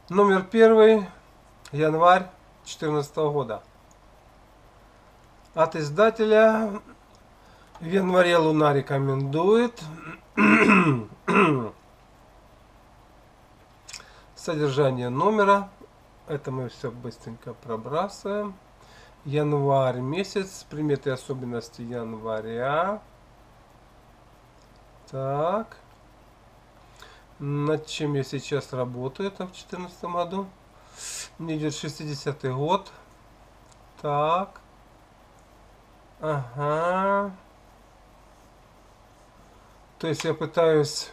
Номер первый, январь 2014 года. От издателя в январе Луна рекомендует. Содержание номера. Это мы все быстренько пробрасываем. Январь месяц. Приметы и особенности января. Так. Над чем я сейчас работаю, это в 2014 году. Мне идет 60-й год. Так. Ага. То есть я пытаюсь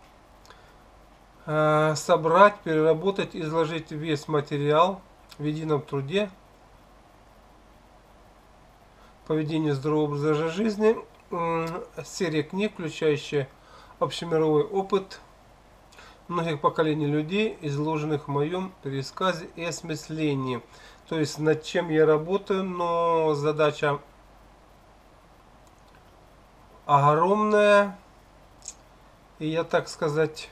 собрать, переработать, изложить весь материал в едином труде по ведению здорового образа жизни. Серия книг, включающая общемировой опыт многих поколений людей, изложенных в моем пересказе и осмыслении. То есть над чем я работаю, но задача огромная. И я, так сказать,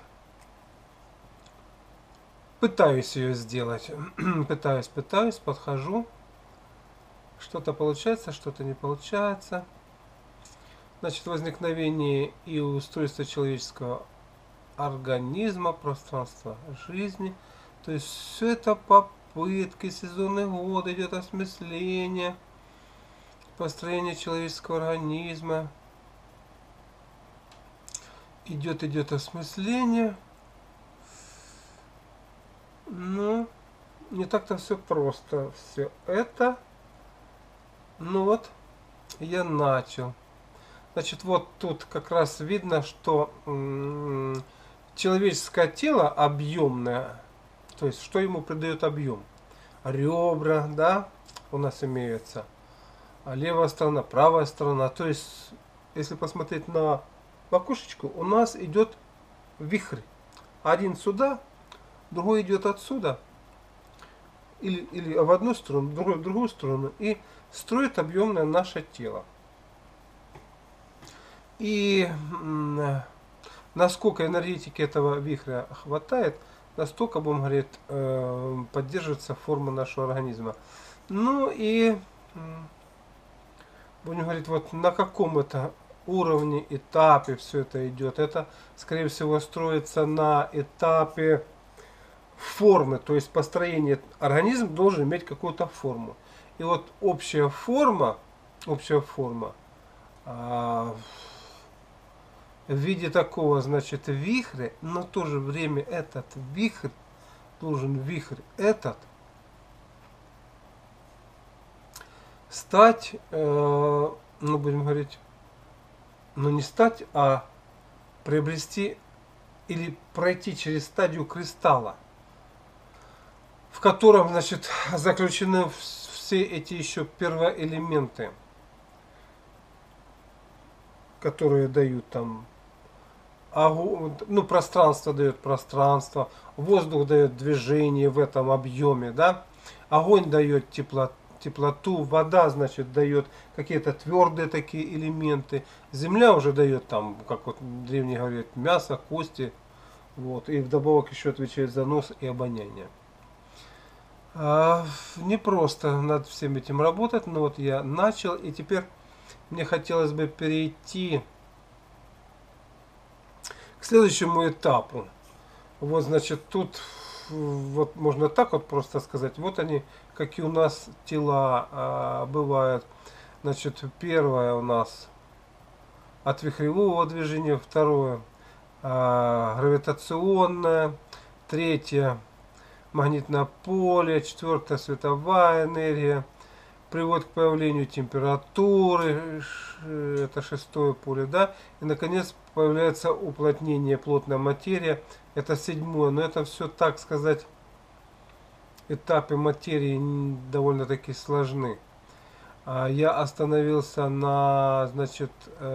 пытаюсь ее сделать. пытаюсь, подхожу. Что-то получается, что-то не получается. Значит, возникновение и устройство человеческого организма, пространства жизни. То есть все это попытки, сезонный год, идет осмысление, построение человеческого организма. Идет осмысление. Ну, не так-то все просто. Все это. Ну вот, я начал. Значит, вот тут как раз видно, что человеческое тело объемное, то есть что ему придает объем. Ребра, да, у нас имеются. А левая сторона, правая сторона. То есть, если посмотреть на макушечку, у нас идет вихрь. Один сюда, другой идет отсюда. Или в одну сторону, другой в другую сторону. И строит объемное наше тело. И насколько энергетики этого вихря хватает, настолько, будем говорить, поддерживается форма нашего организма. Ну и будем говорить, вот на каком это уровне, этапе все это идет. Это, скорее всего, строится на этапе формы, то есть построение. Организм должен иметь какую-то форму. И вот общая форма в виде такого, значит, вихря, но в то же время этот вихрь стать, ну будем говорить, ну не стать, а приобрести или пройти через стадию кристалла, в котором, значит, заключены все эти еще первоэлементы, которые дают там, ну, пространство дает пространство, воздух дает движение в этом объеме, да, огонь дает теплоту, вода, значит, дает какие-то твердые такие элементы, земля уже дает там, как вот древние говорят, мясо, кости, вот, и вдобавок еще отвечает за нос и обоняние. Не просто над всем этим работать, но вот я начал, и теперь мне хотелось бы перейти к следующему этапу. Вот, значит, тут вот можно так вот просто сказать. Вот они, какие у нас тела бывают. Значит, первое у нас от вихревого движения, второе гравитационное, третье магнитное поле, четвертое световая энергия, приводит к появлению температуры, это шестое поле, да, и наконец появляется уплотнение, плотная материя, это седьмое, но это все, так сказать, этапы материи довольно-таки сложны. Я остановился на, значит,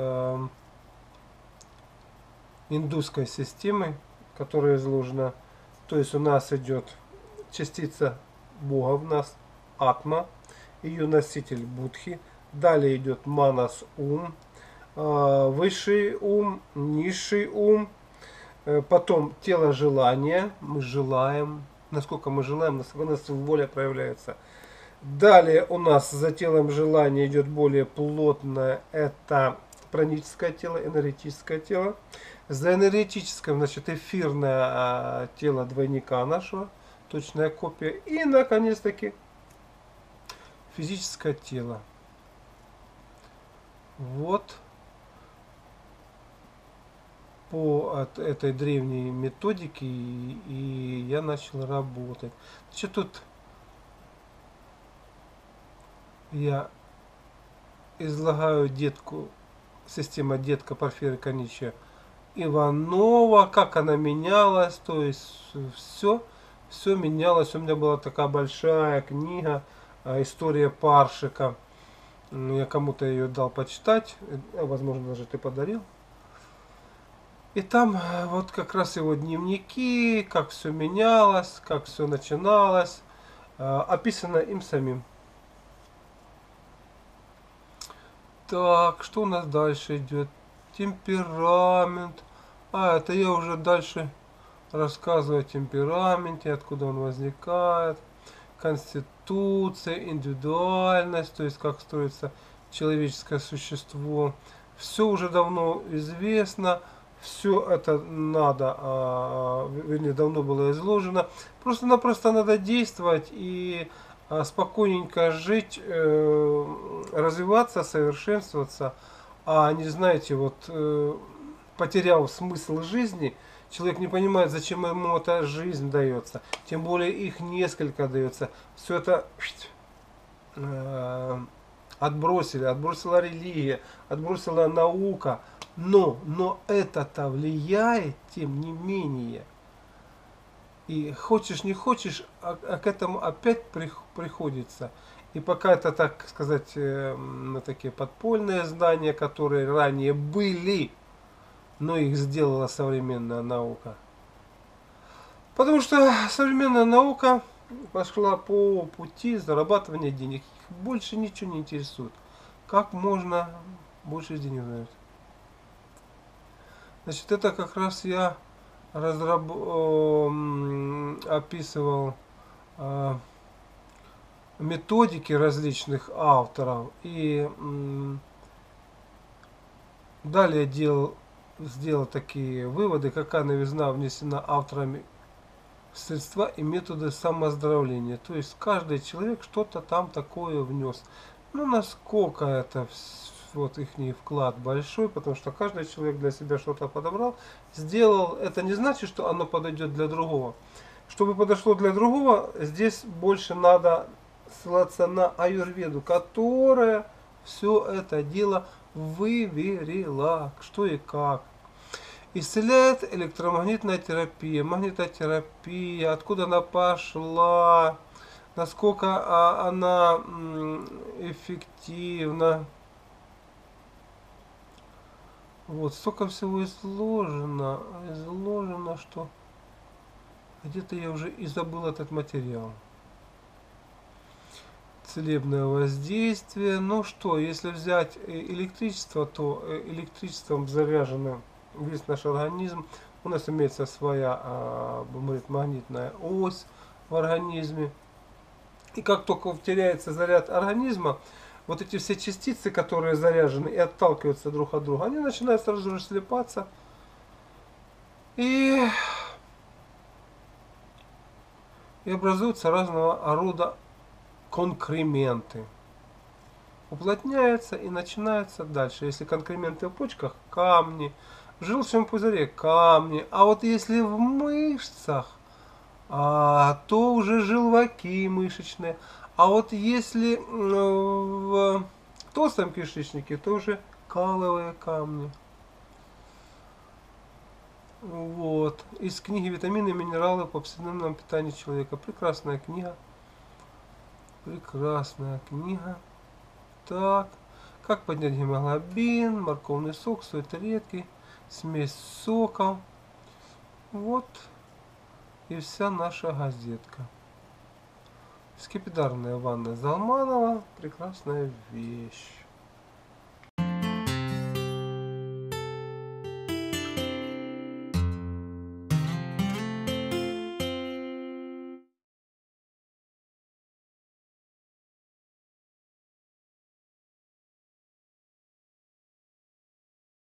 индусской системе, которая изложена, то есть у нас идет частица Бога в нас, атма, ее носитель Будхи. Далее идет манас ум, высший ум, низший ум. Потом тело желания, мы желаем, насколько мы желаем, насколько у нас воля проявляется. Далее у нас за телом желания идет более плотное, это праническое тело, энергетическое тело. За энергетическим, значит, эфирное тело двойника нашего, точная копия. И, наконец-таки, физическое тело. Вот по этой древней методике и я начал работать. Значит, тут я излагаю система детка Порфирия Конича Иванова, как она менялась, то есть все менялось. У меня была такая большая книга «История Паршика». Я кому-то ее дал почитать, возможно, даже ты подарил. И там вот как раз его дневники, как все менялось, как все начиналось, описано им самим. Так, что у нас дальше идет? Темперамент. Это я уже дальше рассказываю о темпераменте, откуда он возникает. Конституция, индивидуальность, то есть как строится человеческое существо. Все уже давно известно, все это надо, вернее, давно было изложено. Просто-напросто надо действовать и спокойненько жить, развиваться, совершенствоваться, а не, знаете, вот потерял смысл жизни, человек не понимает, зачем ему эта жизнь дается, тем более их несколько дается. Все это отбросила религия, отбросила наука, но это-то влияет, тем не менее. И хочешь не хочешь, к этому опять приходится. И пока это, так сказать, такие подпольные знания, которые ранее были, но их сделала современная наука. Потому что современная наука пошла по пути зарабатывания денег. Их больше ничего не интересует. Как можно больше денег заработать? Значит, это как раз я описывал методики различных авторов. И далее сделал такие выводы, какая новизна внесена авторами средства и методы самооздоровления. То есть каждый человек что-то там такое внес. Ну, насколько это вот их вклад большой, потому что каждый человек для себя что-то подобрал, сделал. Это не значит, что оно подойдет для другого. Чтобы подошло для другого, здесь больше надо ссылаться на аюрведу, которая все это дело выверила, что и как. Исцеляет электромагнитная терапия, магнитотерапия, откуда она пошла, насколько она эффективна. Вот, столько всего изложено, что где-то я уже и забыл этот материал. Целебное воздействие. Ну что, если взять электричество, то электричеством заряжено весь наш организм. У нас имеется своя магнитная ось в организме. И как только теряется заряд организма, вот эти все частицы, которые заряжены и отталкиваются друг от друга, они начинают сразу же слипаться. И образуются разного рода конкременты. Уплотняется и начинается дальше. Если конкременты в почках, камни. В желчном пузыре камни. А вот если в мышцах, то уже желваки мышечные. А вот если в толстом кишечнике, то уже каловые камни. Вот. Из книги «Витамины и минералы по повседневному питанию человека». Прекрасная книга. Прекрасная книга. Так. Как поднять гемоглобин, морковный сок, стоит редкий, смесь соков. Вот и вся наша газетка. Скипидарная ванна Залманова. Прекрасная вещь.